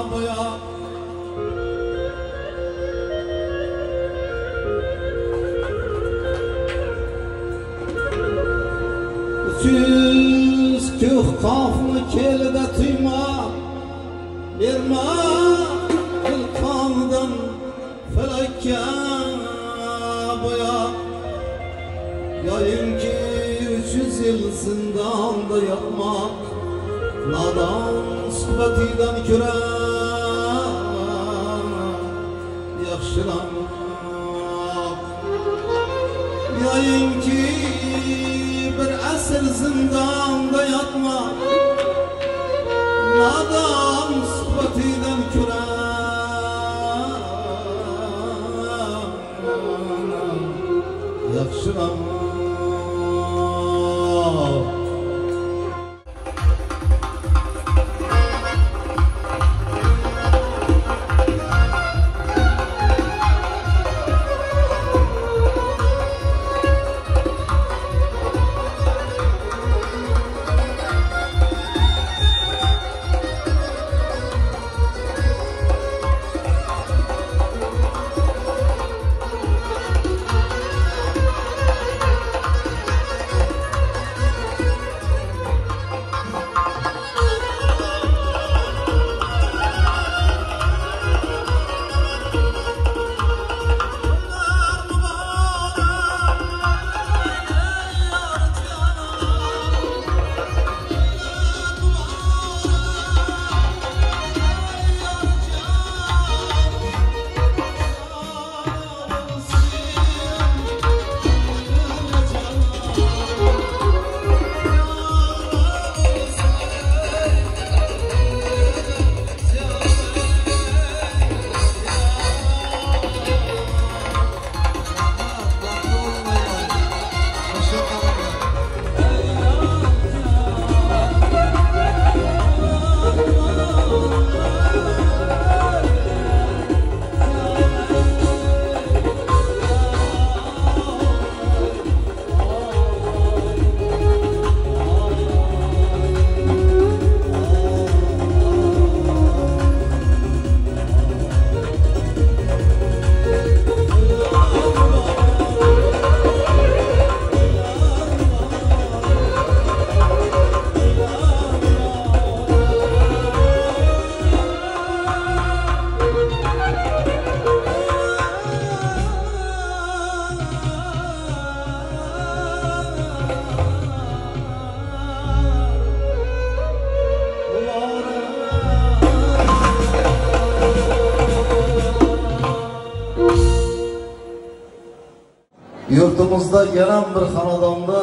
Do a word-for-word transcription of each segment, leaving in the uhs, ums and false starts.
boya Yüz kök kafını kelide tuyma Verme kılkandan felakka boya Yayın ki üç yüz yıl zindanda yatmak Nadan sıhbetinden köre Yakşılamak Yayın ki bir asır zindanda yatmak Nadan sıhbetinden köre Yakşılamak Yurtimizda yana bir xonadonda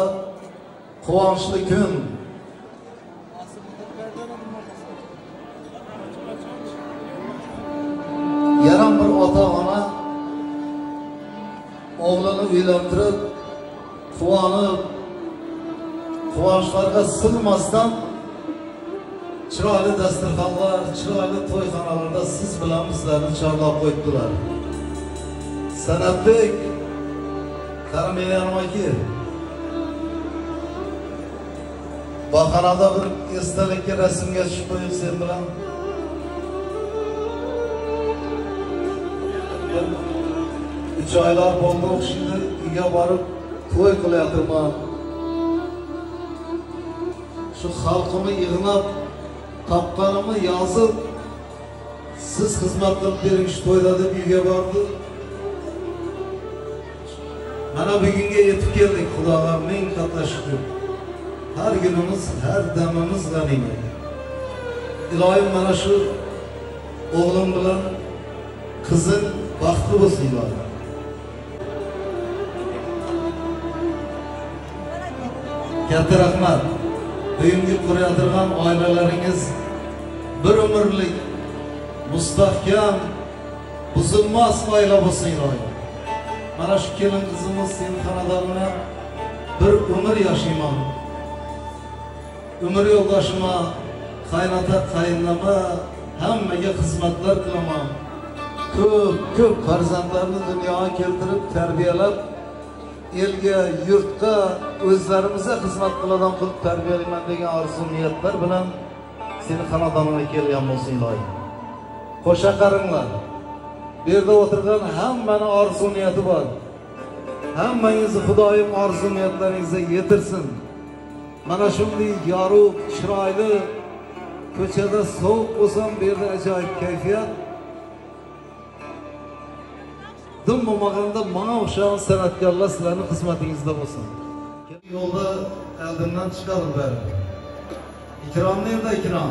quvonchli kun. Yana bir ota-ona o'g'lini uylantirib, quvonib, quvonchlarga sig'masdan chiroyli dasturxonlar, chiroyli to'yxonalarda siz bilan bizlarni chorlab qo'yibdilar. Sanatbek Karameyyanmaki Bakanada bir esdalikka rasmga tushib qo'yib sen bilan uch oylar bo'ldi o'xshaydi uyga borib to'y qilayotirman. Shu xalqimni yig'nab topganimni yozib siz xizmat qilib bering shu to'yda deb uyga bordi. Mana bugunga yetib keldik. Xudoga ming qatla shukr. Har günimiz, her damimiz g'animat. Ilohim mana shu o'g'lim bilan qizing baxtli bo'lsin ilohim. Katta rahmat. Bugungi qurayotgan oilalaringiz bir umrlik, mustahkam, buzilmas oila bo'lsin ilohim. Mana shu kelin qizimiz sening xonadoningda bir umr yashayman. Umr yo'ldoshima, qaynota, qaynama, hammaga xizmatlar qilaman. Ko'p, ko'p farzandlarni dunyoga keltirib, tarbiyalab, elga, yurtga, o'zlarimizga xizmat qiladigan qilib tarbiyalayman degan orzu niyatlar bilan sening xonadoningga kelgan bo'lsin ilohim. qo'sha qaringlar. Bu yerda o'tirgan hammaning orzu niyati bor. Hammangizni Xudoyim orzu niyatlaringizga yetirsin. Mana shunday yorug', chiroyli ko'chada sovuq bo'lsam, bu yerda ajoyib kayfiyat. Dim bo'lmaganda mana o'xshagan san'atkorlar sizlarning xizmatingizda bo'lsin. Yo'lda oldimdan chiqadi bari. İkram nerede ikram?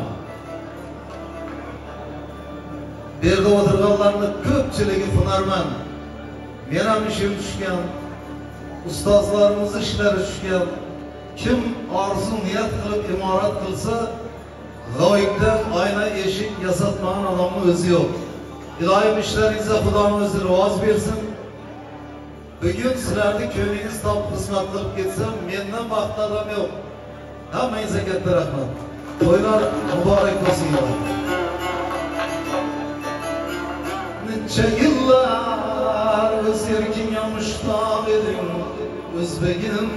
Bu yerda o'tirganlarning ko'pchiligi hunarmand. Men ham ishim tushgan, ustozlarimiz ishlari tushgan. Kim orzu niyat qilib imorat qilsa, g'oyibdan oyna eshik yasatmagan odamning o'zi yo'q. Iloyim ishlaringizga Xudoning o'zi rivoz bersin. Bugun sizlarni ko'nglingiz topib xizmat qilib ketsam, mendan baxtli odam yo'q. Hammangizga katta rahmat. To'ylar muborak bo'lsin. Necha yillar o'z erkingga mushtoq eding, o'zbegim.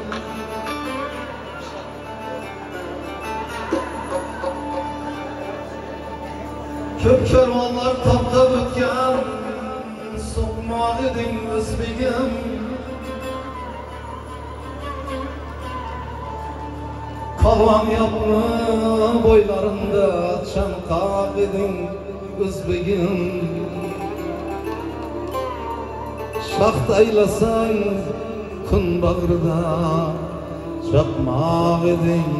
Ko'p karvonlar to'xtab o'tgan, so'qmoq eding o'zbegim. Qalvan yapma boylarında chanqoq eding o'zbegim. Shaxt aylasang kun bag'rida chaqmoq eding.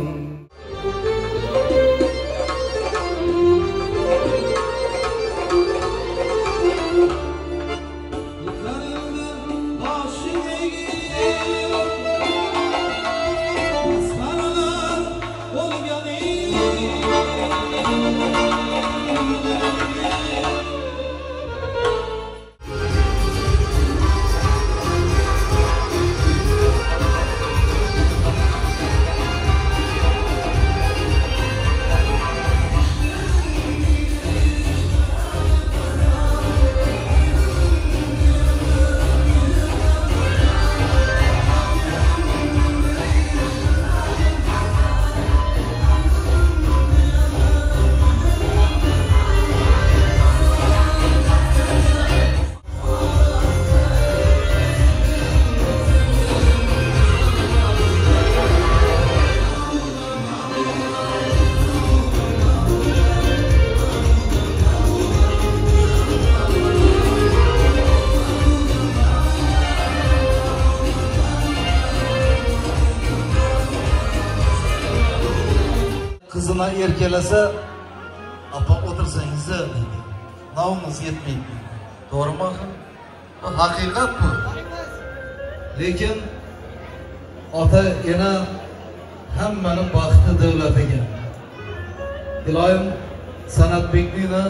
Kızına erkelese, apa otursangiz deydi. Navınız yetmeydi. Doğru mu? Bu hakikat bu. Lekin ota yana hammaning baxti davlatiga. Iloyim San'atbekni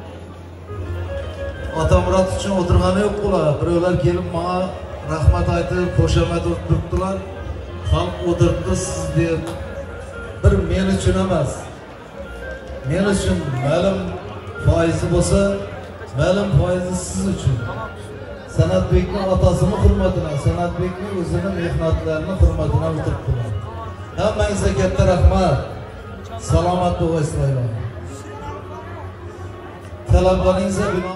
ota Murat uchun o'tirgani yo'q bular. Birovlar kelib menga rahmat aytib, qo'shamat o'tiribdilar. Xalq o'tiribdi siz deb. Bir men uchun emas. Men uchun ma'lum foizi bo'lsa, ma'lum foizi siz uchun. San'atbekning otasini hurmatini, San'atbekning o'zining mehnatlarini hurmatini o'tiribdilar. Hammangizga katta rahmat. Salomat bo'linglar. Talablaringizga binoan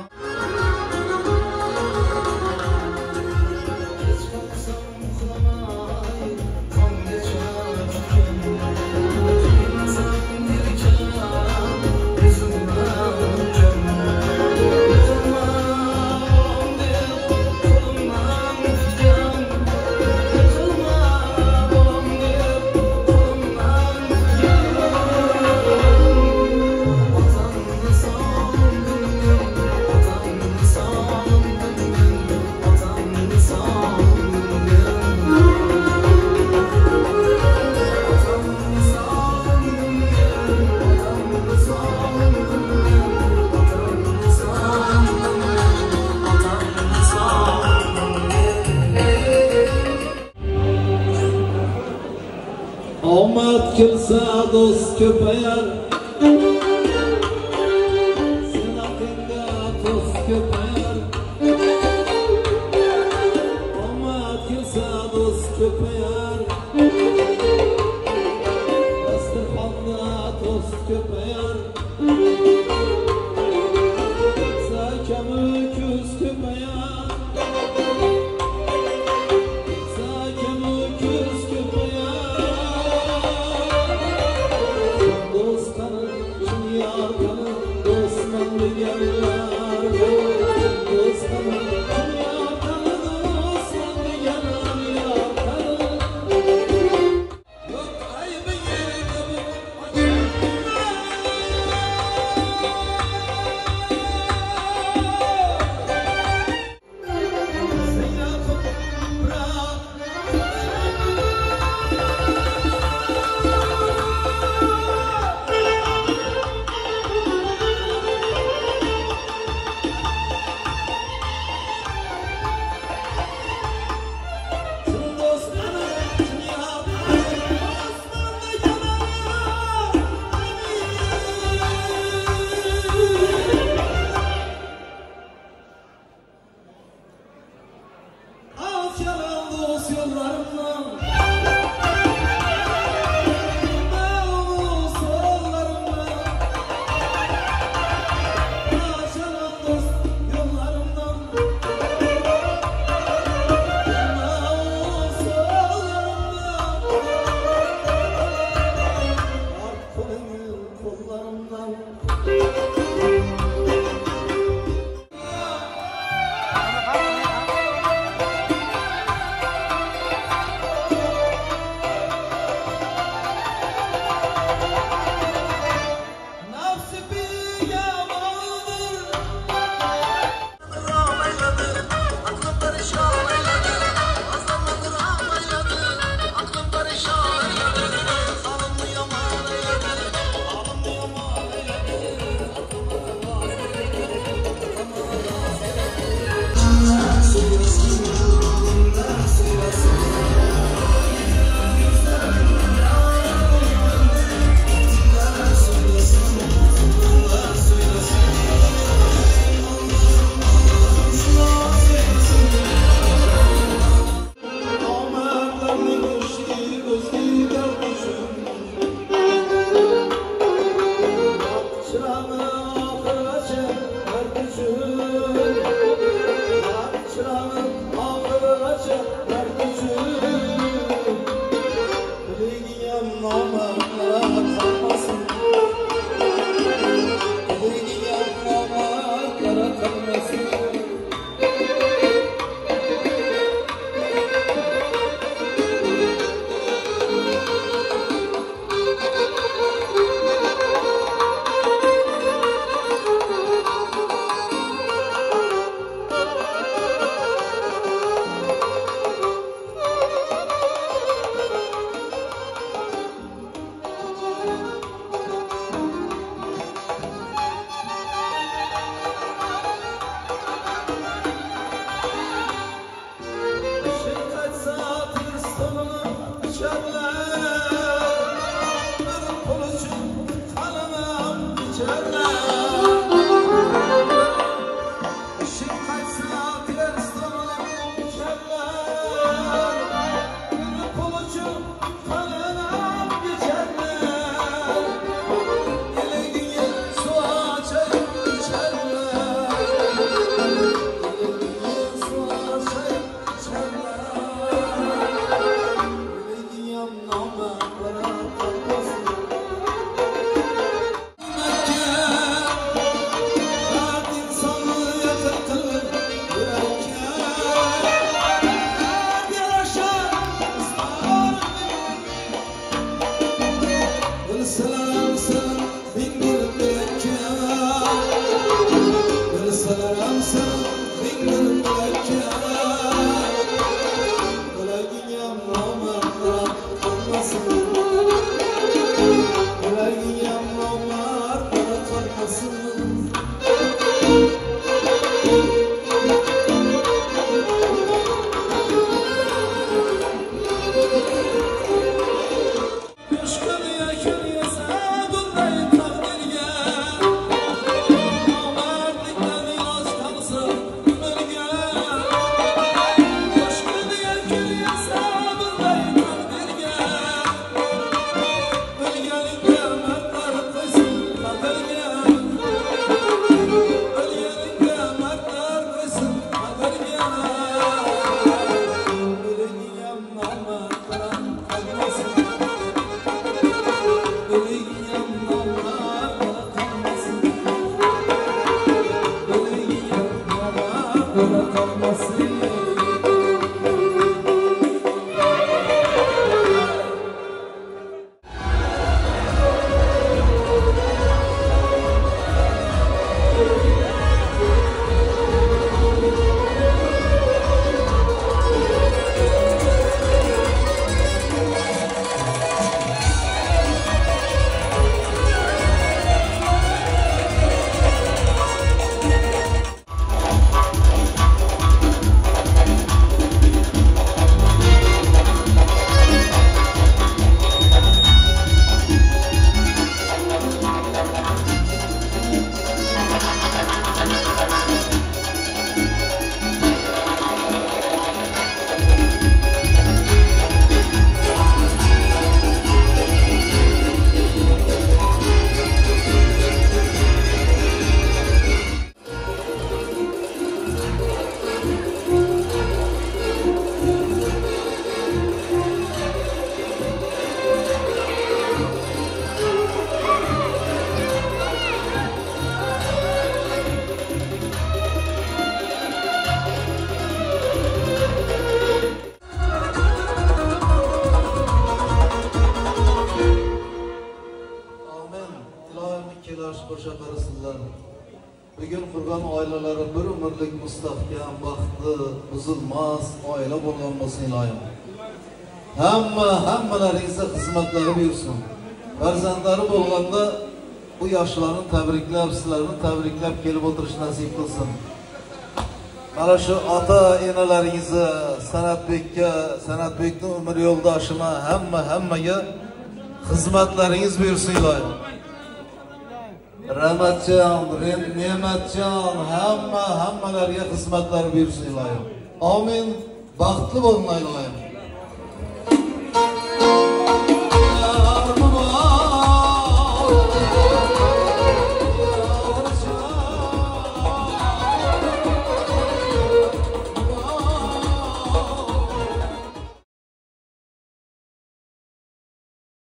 omad kelsa do'st ko'payar, senaqinga do'st ko'payar. Omad kelsa do'st ko'payar, dasturxonda do'st ko'payar. etsinler. Bugün kurgan aileleri bir ömürlük müstahkem, baktı, buzulmaz aile bulgan olsun ilayim. Hamma, hammalariga xizmatları buyursun. Farzandları bo'lganda bu yaşlarını tebriklep, sizlerini tebriklep gelip oturuş nasip kılsın. Mana şu ata enalaringizni, Sanatbekka, Sanatbekning umr yo'ldoshima, hamma hammaga xizmatlaringiz buyursin iloyim. Ramatjon, Ne'matjon, hamma hammalarga xizmatlar buyursin iloyim. Amin. Baxtli bo'linglar iloyim.